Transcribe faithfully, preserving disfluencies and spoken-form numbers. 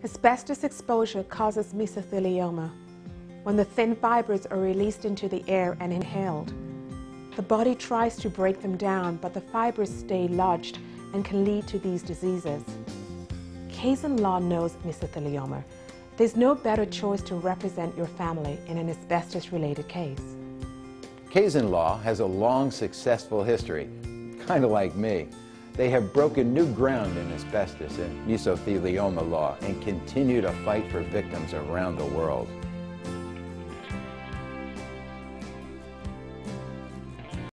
Asbestos exposure causes mesothelioma, when the thin fibers are released into the air and inhaled. The body tries to break them down, but the fibers stay lodged and can lead to these diseases. Case law knows mesothelioma. There's no better choice to represent your family in an asbestos-related case. Kazan Law has a long, successful history, kind of like me. They have broken new ground in asbestos and mesothelioma law and continue to fight for victims around the world.